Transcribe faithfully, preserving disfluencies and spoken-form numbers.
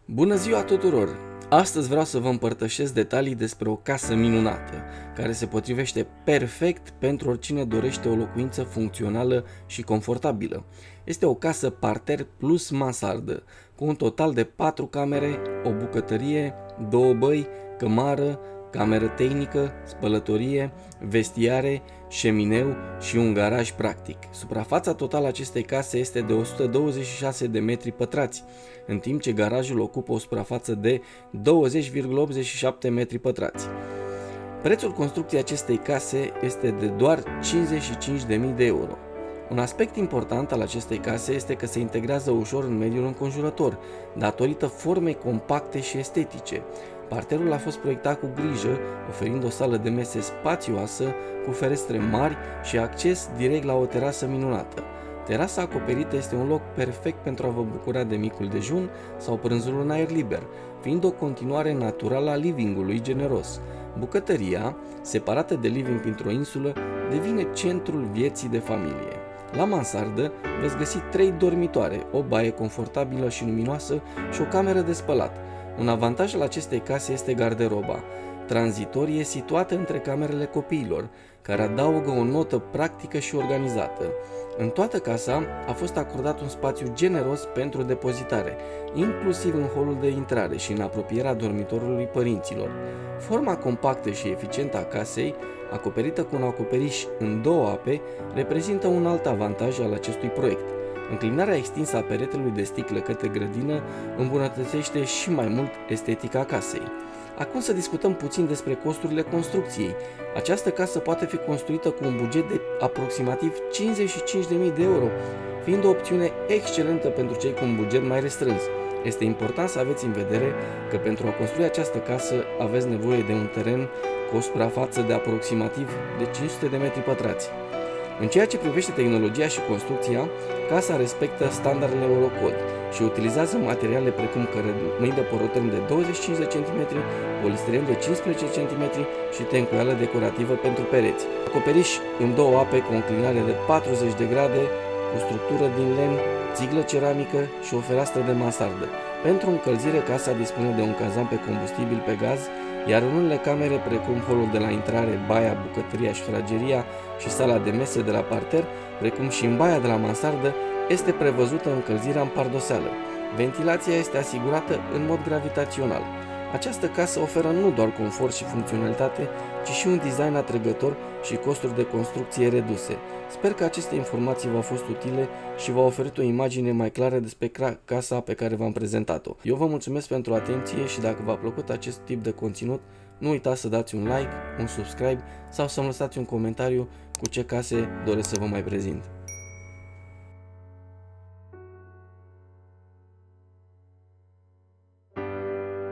Bună ziua tuturor! Astăzi vreau să vă împărtășesc detalii despre o casă minunată, care se potrivește perfect pentru oricine dorește o locuință funcțională și confortabilă. Este o casă parter plus mansardă, cu un total de patru camere, o bucătărie, două băi, cămară, cameră tehnică, spălătorie, vestiare, șemineu și un garaj practic. Suprafața totală acestei case este de o sută douăzeci și șase de metri pătrați, în timp ce garajul ocupă o suprafață de douăzeci virgulă optzeci și șapte metri pătrați. Prețul construcției acestei case este de doar cincizeci și cinci de mii de euro. Un aspect important al acestei case este că se integrează ușor în mediul înconjurător, datorită formei compacte și estetice. Parterul a fost proiectat cu grijă, oferind o sală de mese spațioasă, cu ferestre mari și acces direct la o terasă minunată. Terasa acoperită este un loc perfect pentru a vă bucura de micul dejun sau prânzul în aer liber, fiind o continuare naturală a livingului generos. Bucătăria, separată de living printr-o insulă, devine centrul vieții de familie. La mansardă veți găsi trei dormitoare, o baie confortabilă și luminoasă și o cameră de spălat. Un avantaj al acestei case este garderoba, tranzitorie, situată între camerele copiilor, care adaugă o notă practică și organizată. În toată casa a fost acordat un spațiu generos pentru depozitare, inclusiv în holul de intrare și în apropierea dormitorului părinților. Forma compactă și eficientă a casei, acoperită cu un acoperiș în două ape, reprezintă un alt avantaj al acestui proiect. Înclinarea extinsă a peretelui de sticlă către grădină îmbunătățește și mai mult estetica casei. Acum să discutăm puțin despre costurile construcției. Această casă poate fi construită cu un buget de aproximativ cincizeci și cinci de mii de euro, fiind o opțiune excelentă pentru cei cu un buget mai restrâns. Este important să aveți în vedere că pentru a construi această casă aveți nevoie de un teren cu o suprafață de aproximativ de cinci sute de metri pătrați. În ceea ce privește tehnologia și construcția, casa respectă standardele Eurocode și utilizează materiale precum cărămidă poroten de douăzeci și cinci de centimetri, polistiren de cincisprezece centimetri și tencuială decorativă pentru pereți. Acoperiș în două ape cu o înclinare de patruzeci de grade, cu structură din lemn, țiglă ceramică și o fereastră de mansardă. Pentru încălzire, casa dispune de un cazan pe combustibil pe gaz, iar în unele camere, precum holul de la intrare, baia, bucătăria și frageria și sala de mese de la parter, precum și în baia de la mansardă, este prevăzută încălzirea în pardoseală. Ventilația este asigurată în mod gravitațional. Această casă oferă nu doar confort și funcționalitate, ci și un design atrăgător și costuri de construcție reduse. Sper că aceste informații v-au fost utile și v-au oferit o imagine mai clară despre casa pe care v-am prezentat-o. Eu vă mulțumesc pentru atenție și dacă v-a plăcut acest tip de conținut, nu uitați să dați un like, un subscribe sau să-mi lăsați un comentariu cu ce case doresc să vă mai prezint.